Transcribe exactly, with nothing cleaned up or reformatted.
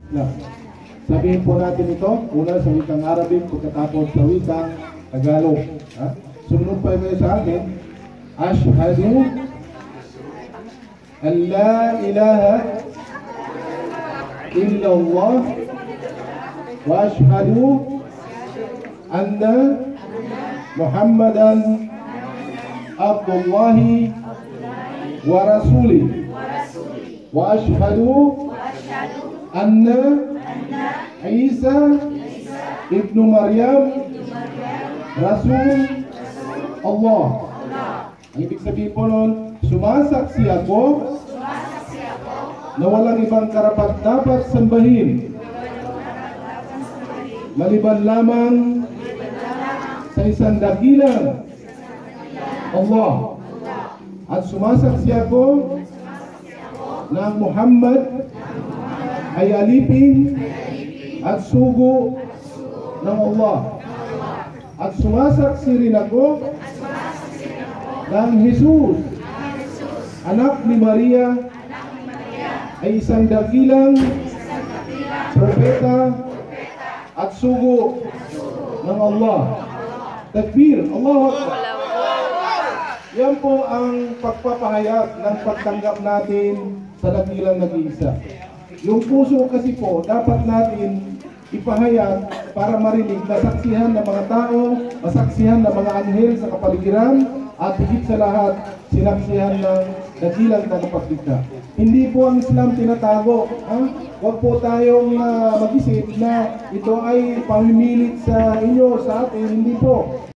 Islam. Sabihin po natin ito, una sa wikang Arabic, pagkatapos sa wikang Tagalog. Ha? Sumunod pa kayo sa akin, Ashhadu an la ilaha illallah wa ashhadu anna Muhammadan Abdullahi wa Rasulih wa ashhadu anna Isa ibnu Maryam Rasul Allah. Ang ibig sabihin po nun, sumasaksi ako na walang ibang karapat-dapat sambahin maliban lamang sa isang dakilang Allah, at sumasaksi ako na ang Muhammad ay alipin at sugo ng Allah, at sumasaksi rin ako na ang Jesus, anak ni Maria, ay isang dakilang propeta at sugo ng Allah. Takbir, Allahu Akbar. Yan po ang pagpapahayag ng pagtanggap natin sa dakilang nag-iisa. Yung puso kasi po, dapat natin ipahayag para marinig, nasaksihan ng mga tao, masaksihan ng mga anghel sa kapaligiran, at higit sa lahat, sinaksihan ng dakilang tagapagligtas. Hindi po ang Islam tinatago. Ha? Huwag po tayong uh, mag-isip na ito ay pamimilit sa inyo, sa atin. Hindi po.